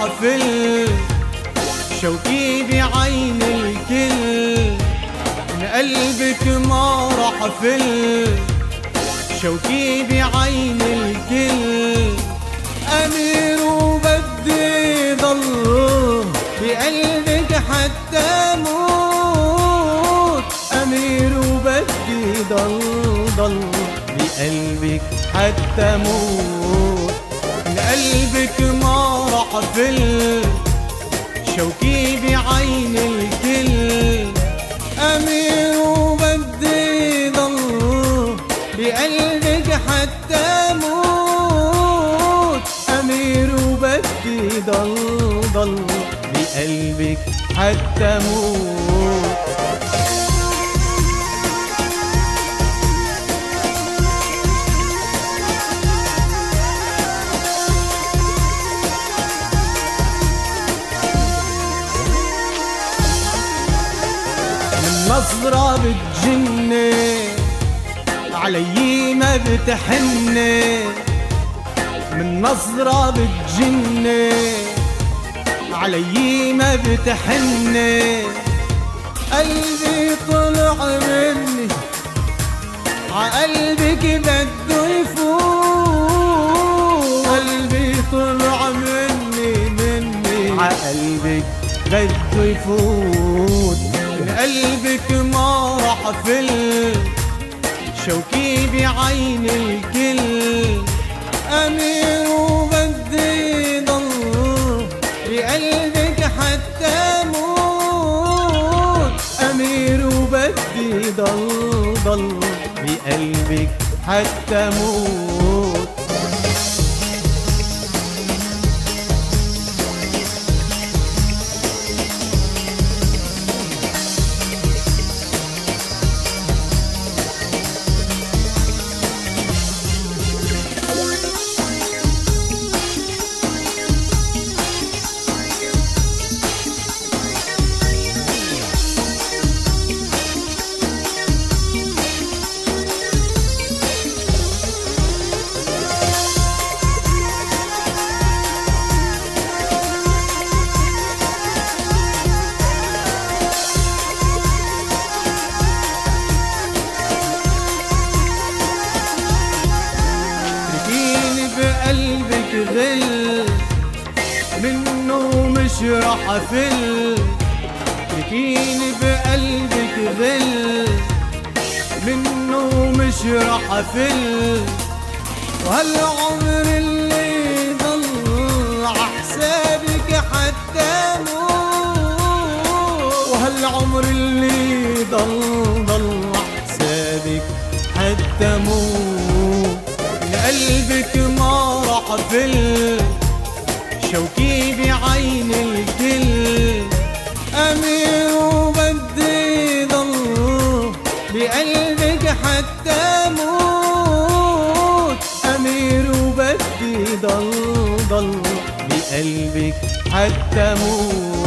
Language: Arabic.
حفل شوقي بعين الكل من قلبك ما راح أفل شوقي بعين الكل أمير وبدي ضل بقلبك حتى موت أمير وبدي ضل بقلبك حتى موت من قلبك ما راح أفل شوقي بعين الكل أمير وبدي ضل بقلبك حتى موت أمير وبدي ضل بقلبك حتى موت نظرة بتجني علي ما بتحني من نظرة بتجني علي ما بتحني قلبي طلع مني عقلبك بده يفوت قلبي طلع مني عقلبك بده يفوت قلبك ما راح أفل شوقي بعين الكل أمير وبدي ضل بقلبك حتى موت أمير وبدي ضل بقلبك حتى موت قلبك غل منه مش راح أفل تركيني بقلبك غل منه مش راح أفل وهالعمر اللي ضل عحسابك حتى موت وهالعمر اللي ضل عحسابك حتى موت قلبك ما راح أفل شوقي بعين الكل أمير وبدي ضل بقلبك حتى موت أمير وبدي ضل بقلبك حتى موت